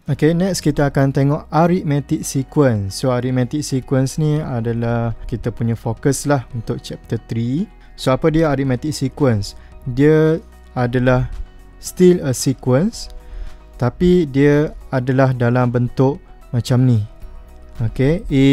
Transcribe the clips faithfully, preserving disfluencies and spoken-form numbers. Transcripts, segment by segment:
Okay, next kita akan tengok arithmetic sequence. So arithmetic sequence ni adalah kita punya fokus lah untuk chapter three. So apa dia arithmetic sequence? Dia adalah still a sequence, tapi dia adalah dalam bentuk macam ni. Okay, A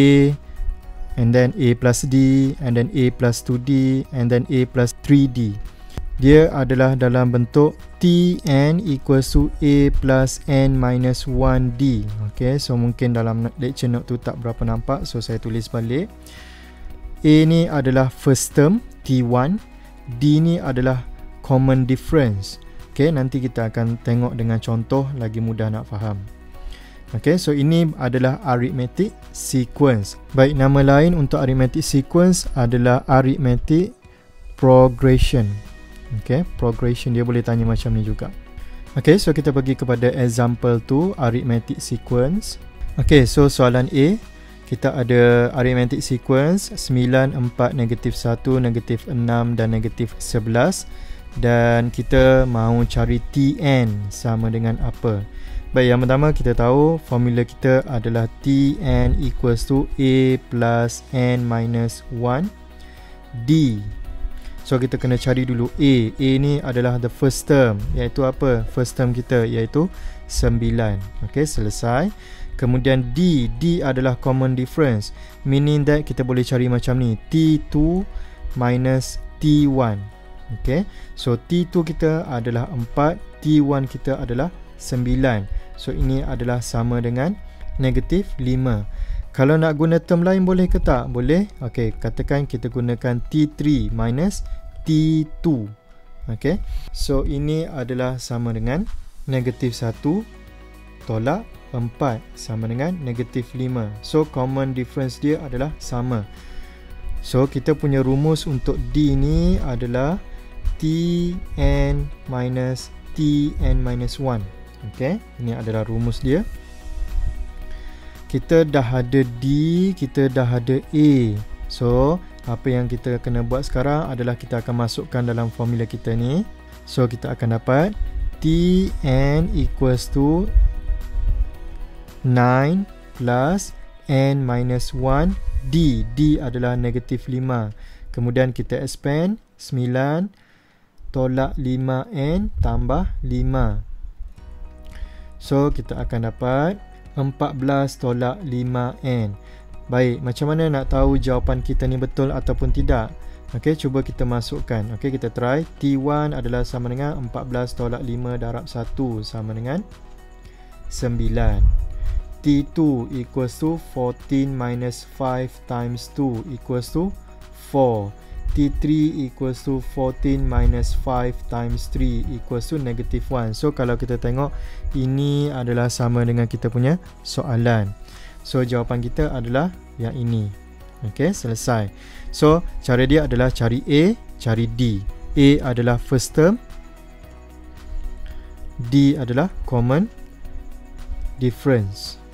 and then A plus D and then A plus two D and then A plus three D. Dia adalah dalam bentuk Tn equals to A plus N minus one D. Okay, so mungkin dalam lecture note tu tak berapa nampak, so saya tulis balik. A ni adalah first term T one, D ni adalah common difference. Okay, nanti kita akan tengok dengan contoh lagi mudah nak faham. Okay, so ini adalah arithmetic sequence. Baik, nama lain untuk arithmetic sequence adalah arithmetic progression. Okay, progression dia boleh tanya macam ni juga. Okay, so kita pergi kepada example tu, arithmetic sequence. Okay, so soalan A, kita ada arithmetic sequence sembilan, empat, negatif satu, negatif enam dan negatif sebelas. Dan kita mahu cari Tn sama dengan apa. Baik, yang pertama kita tahu formula kita adalah Tn equals to A plus N minus one D. So kita kena cari dulu A. A ni adalah the first term, iaitu apa? First term kita iaitu sembilan. Okay, selesai. Kemudian D. D adalah common difference, meaning that kita boleh cari macam ni, T two minus T one. Okay, so T two kita adalah empat, T one kita adalah sembilan. So ini adalah sama dengan negatif lima. Kalau nak guna term lain boleh ke tak? Boleh. Okay, katakan kita gunakan T three minus T two. Okay, so ini adalah sama dengan negatif satu tolak empat sama dengan negatif lima. So common difference dia adalah sama. So kita punya rumus untuk D ni adalah Tn minus Tn minus one. Okay, ini adalah rumus dia. Kita dah ada D, kita dah ada A. So apa yang kita kena buat sekarang adalah kita akan masukkan dalam formula kita ni. So kita akan dapat Tn equals to nine plus N minus one D. D adalah negatif lima. Kemudian kita expand sembilan tolak lima N tambah lima. So kita akan dapat empat belas tolak lima N. Baik, macam mana nak tahu jawapan kita ni betul ataupun tidak? Okey, cuba kita masukkan. Okey, kita try. T one adalah sama dengan empat belas tolak lima darab satu sama dengan sembilan. T two equals to fourteen minus five times two equals to four. T three equals to fourteen minus five times three equals to negative one. So kalau kita tengok, ini adalah sama dengan kita punya soalan. So jawapan kita adalah yang ini. Okay, selesai. So cara dia adalah cari A, cari D. A adalah first term, D adalah common difference.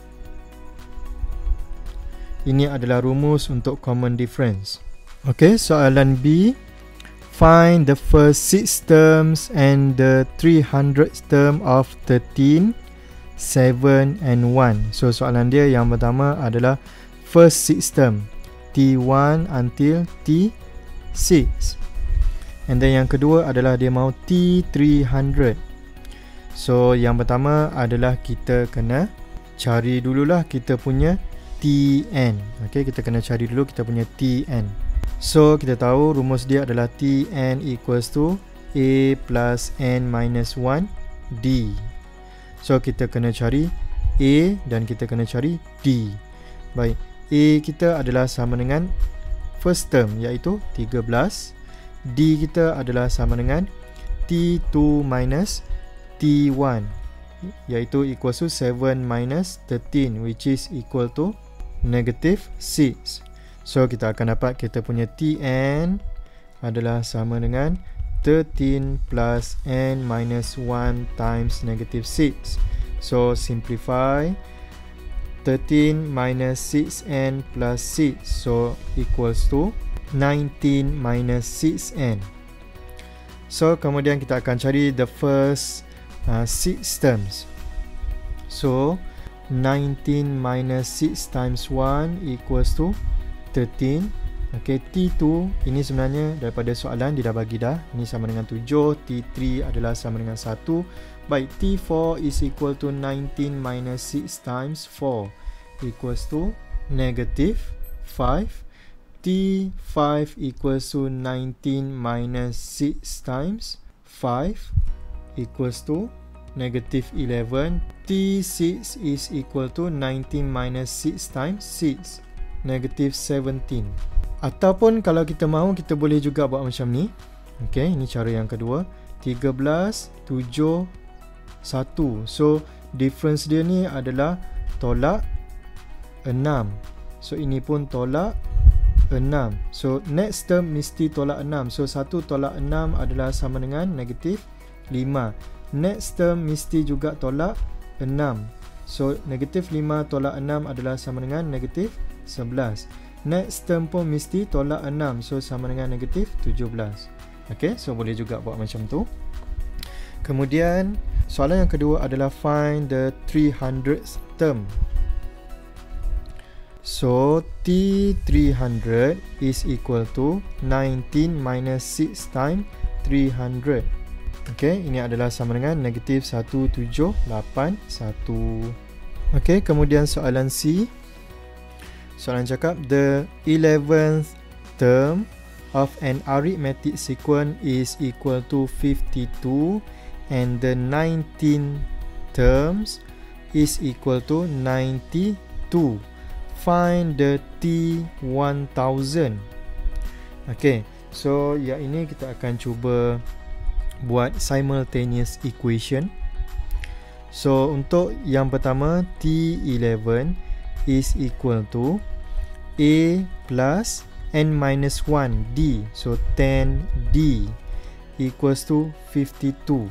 Ini adalah rumus untuk common difference. Okay, soalan B. Find the first six terms and the three hundredth term of thirteen, seven and one. So soalan dia yang pertama adalah first six term, T one until T six. And then yang kedua adalah dia mahu T three hundred. So yang pertama adalah kita kena cari dululah kita punya Tn. Okay, kita kena cari dulu kita punya Tn. So kita tahu rumus dia adalah Tn equals to A plus N minus one D. So kita kena cari A dan kita kena cari D. Baik, A kita adalah sama dengan first term iaitu tiga belas. D kita adalah sama dengan T two minus T one iaitu equals to seven minus thirteen, which is equal to negative six. So kita akan dapat kita punya Tn adalah sama dengan thirteen plus N minus one times negative six. So simplify, thirteen minus six N plus six, so equals to nineteen minus six N. So kemudian kita akan cari the first uh, six terms. So nineteen minus six times one equals to thirteen. Ok, T two ini sebenarnya daripada soalan dia dah bagi dah. Ini sama dengan tujuh, T three adalah sama dengan satu. Baik, T four is equal to nineteen minus six times four equals to negative five. T five equals to nineteen minus six times five equals to negative eleven. T six is equal to nineteen minus six times six, negative seventeen. Ataupun kalau kita mahu, kita boleh juga buat macam ni. Ok, ini cara yang kedua. tiga belas, tujuh, satu. So, difference dia ni adalah tolak enam. So, ini pun tolak enam. So, next term mesti tolak enam. So, satu tolak enam adalah sama dengan negatif lima. Next term mesti juga tolak enam. So, negatif lima tolak enam adalah sama dengan negatif sebelas. Next term pun mesti tolak enam. So, sama dengan negatif tujuh belas. Ok, so boleh juga buat macam tu. Kemudian, soalan yang kedua adalah find the three hundredth term. So, T three hundred is equal to nineteen minus six times three hundred. Ok, ini adalah sama dengan negatif seratus tujuh puluh lapan satu. Ok, kemudian soalan C. Soalan cakap, the eleventh term of an arithmetic sequence is equal to fifty-two and the nineteenth terms is equal to ninety-two. Find the T one thousand. Ok, so yang ini kita akan cuba buat simultaneous equation. So, untuk yang pertama, T eleven is equal to A plus N minus one D. So, ten D equals to fifty-two.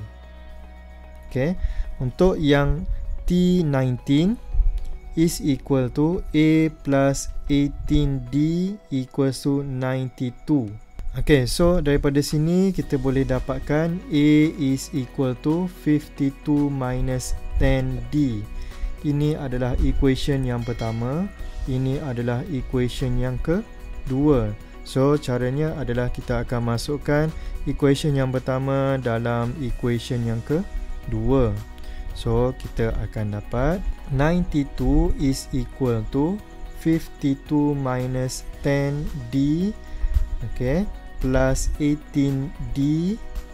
Okay. Untuk yang T nineteen is equal to A plus eighteen D equals to ninety-two. Okay, so daripada sini kita boleh dapatkan A is equal to fifty-two minus ten D. Ini adalah equation yang pertama. Ini adalah equation yang kedua. So, caranya adalah kita akan masukkan equation yang pertama dalam equation yang kedua. So, kita akan dapat ninety-two is equal to fifty-two minus ten D, okay, plus eighteen D.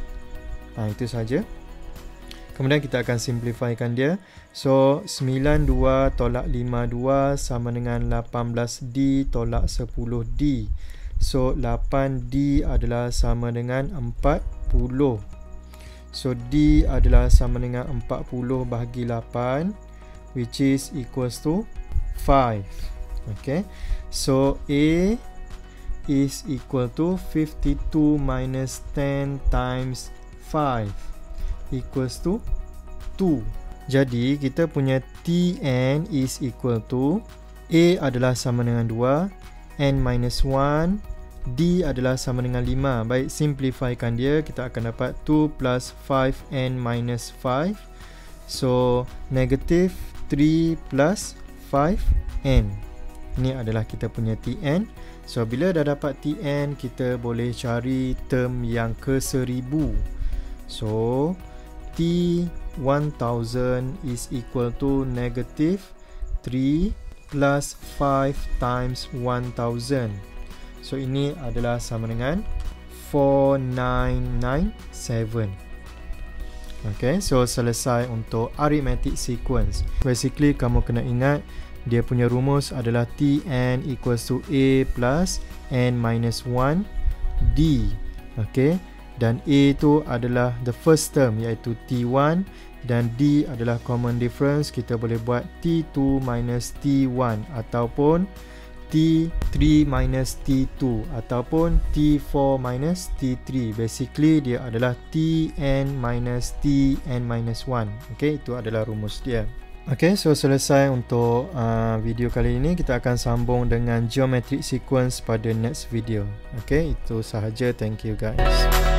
Ha, itu saja. Kemudian kita akan simplifykan dia. So, sembilan dua tolak lima dua sama dengan lapan belas D tolak sepuluh D. So, lapan D adalah sama dengan empat puluh. So, D adalah sama dengan empat puluh bahagi lapan, which is equals to five. Okay. So, A is equal to fifty-two minus ten times five equals to two. Jadi, kita punya T N is equal to A adalah sama dengan dua, N minus one, D adalah sama dengan lima. Baik, simplifykan dia, kita akan dapat two plus five N minus five. So, negative three plus five N. Ini adalah kita punya T N. So, bila dah dapat T N, kita boleh cari term yang ke seribu. So, T one thousand is equal to negative three plus five times one thousand. So, ini adalah sama dengan four nine nine seven. Okay, so selesai untuk arithmetic sequence. Basically, kamu kena ingat dia punya rumus adalah T N equals to A plus N minus one D. Okay, dan A itu adalah the first term iaitu T one dan D adalah common difference. Kita boleh buat T two minus T one ataupun T three minus T two ataupun T four minus T three. Basically dia adalah T N minus T N minus one. Okay, itu adalah rumus dia. Okay, so selesai untuk uh, video kali ini. Kita akan sambung dengan geometric sequence pada next video. Okay, itu sahaja. Thank you guys.